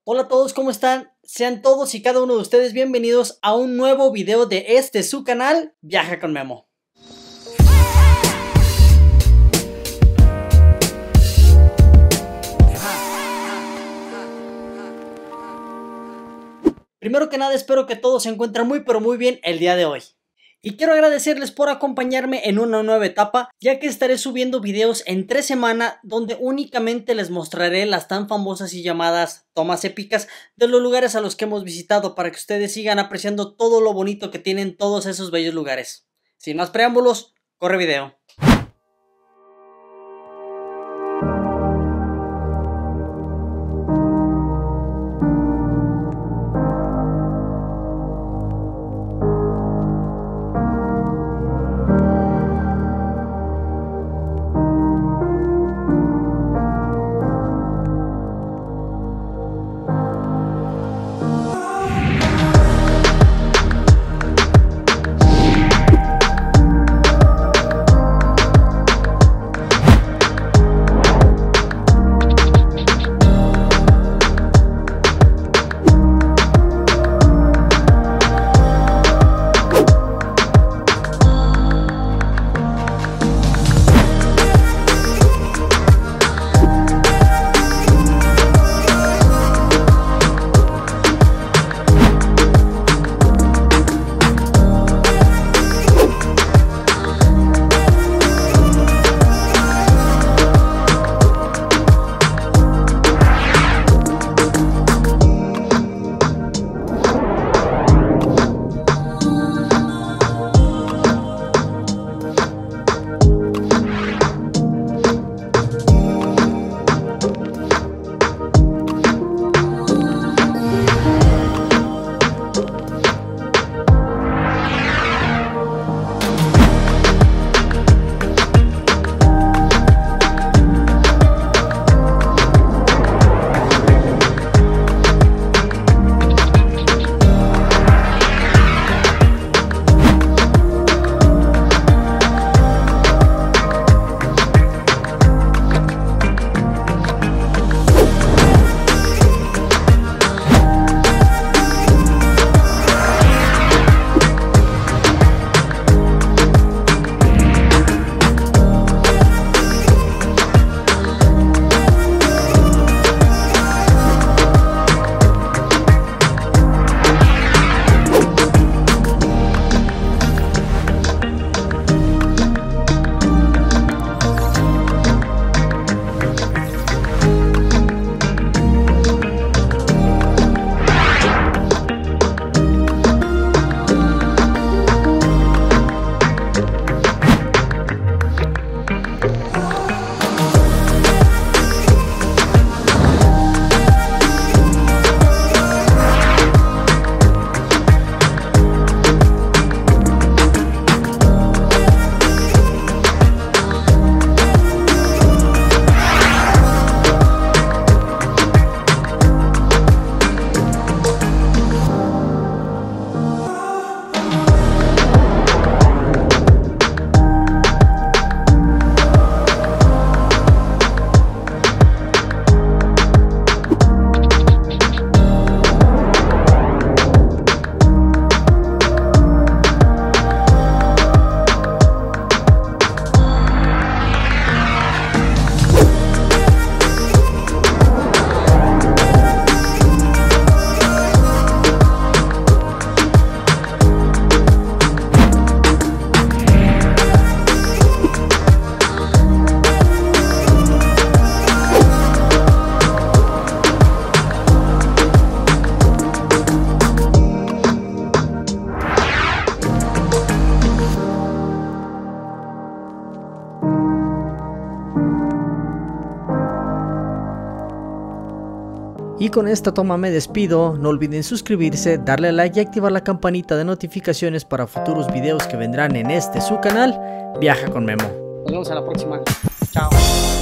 Hola a todos, ¿cómo están? Sean todos y cada uno de ustedes bienvenidos a un nuevo video de su canal, Viaja con Memo. Primero que nada, espero que todos se encuentren muy pero muy bien el día de hoy. Y quiero agradecerles por acompañarme en una nueva etapa, ya que estaré subiendo videos en 3 semanas donde únicamente les mostraré las tan famosas y llamadas tomas épicas de los lugares a los que hemos visitado para que ustedes sigan apreciando todo lo bonito que tienen todos esos bellos lugares. Sin más preámbulos, corre video. Y con esta toma me despido. No olviden suscribirse, darle like y activar la campanita de notificaciones para futuros videos que vendrán en su canal, Viaja con Memo. Nos vemos a la próxima. Chao.